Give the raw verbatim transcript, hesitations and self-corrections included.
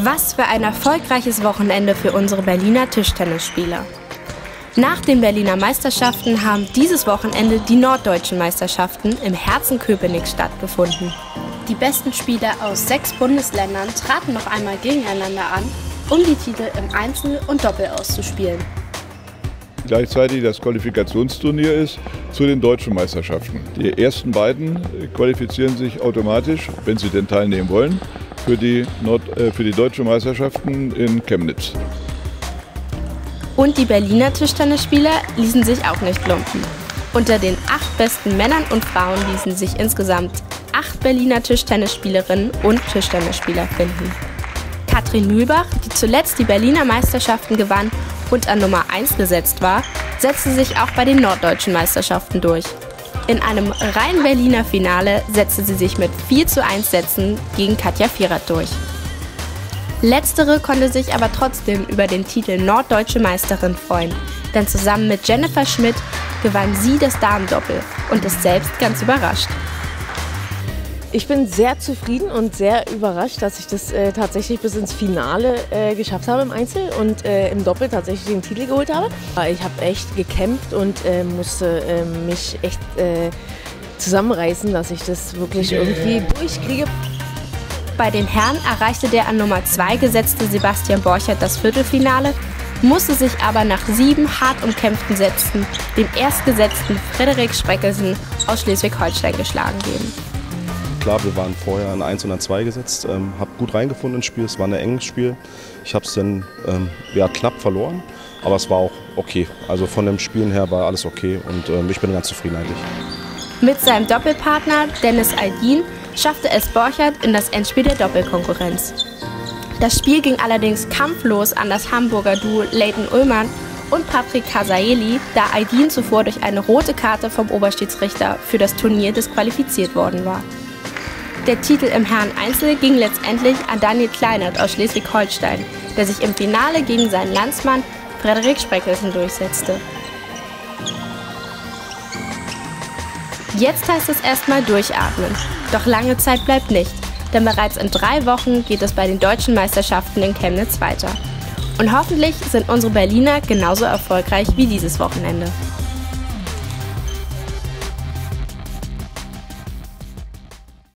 Was für ein erfolgreiches Wochenende für unsere Berliner Tischtennisspieler. Nach den Berliner Meisterschaften haben dieses Wochenende die norddeutschen Meisterschaften im Herzen Köpenick stattgefunden. Die besten Spieler aus sechs Bundesländern traten noch einmal gegeneinander an, um die Titel im Einzel und Doppel auszuspielen. Gleichzeitig das Qualifikationsturnier ist zu den deutschen Meisterschaften. Die ersten beiden qualifizieren sich automatisch, wenn sie denn teilnehmen wollen, für die, Nord äh, für die deutschen Meisterschaften in Chemnitz. Und die Berliner Tischtennisspieler ließen sich auch nicht lumpen. Unter den acht besten Männern und Frauen ließen sich insgesamt acht Berliner Tischtennisspielerinnen und Tischtennisspieler finden. Katrin Mühlbach, die zuletzt die Berliner Meisterschaften gewann und an Nummer eins gesetzt war, setzte sich auch bei den norddeutschen Meisterschaften durch. In einem rein Berliner Finale setzte sie sich mit vier zu eins Sätzen gegen Katja Vierath durch. Letztere konnte sich aber trotzdem über den Titel Norddeutsche Meisterin freuen, denn zusammen mit Jennifer Schmidt gewann sie das Damendoppel und ist selbst ganz überrascht. Ich bin sehr zufrieden und sehr überrascht, dass ich das äh, tatsächlich bis ins Finale äh, geschafft habe im Einzel und äh, im Doppel tatsächlich den Titel geholt habe. Ich habe echt gekämpft und äh, musste äh, mich echt äh, zusammenreißen, dass ich das wirklich irgendwie durchkriege. Bei den Herren erreichte der an Nummer zwei gesetzte Sebastian Borchert das Viertelfinale, musste sich aber nach sieben hart umkämpften Sätzen dem erstgesetzten Frederik Spreckelsen aus Schleswig-Holstein geschlagen geben. Klar, wir waren vorher an eins und an zwei gesetzt, ähm, habe gut reingefunden ins Spiel, es war ein enges Spiel. Ich habe es dann ähm, ja, knapp verloren, aber es war auch okay. Also von dem Spielen her war alles okay und ähm, ich bin ganz zufrieden eigentlich. Mit seinem Doppelpartner Dennis Aldin schaffte es Borchert in das Endspiel der Doppelkonkurrenz. Das Spiel ging allerdings kampflos an das Hamburger Duo Leighton Ullmann und Patrick Kasaeli, da Aldin zuvor durch eine rote Karte vom Oberschiedsrichter für das Turnier disqualifiziert worden war. Der Titel im Herren-Einzel ging letztendlich an Daniel Kleinert aus Schleswig-Holstein, der sich im Finale gegen seinen Landsmann Frederik Spreckelsen durchsetzte. Jetzt heißt es erstmal durchatmen. Doch lange Zeit bleibt nicht, denn bereits in drei Wochen geht es bei den deutschen Meisterschaften in Chemnitz weiter. Und hoffentlich sind unsere Berliner genauso erfolgreich wie dieses Wochenende.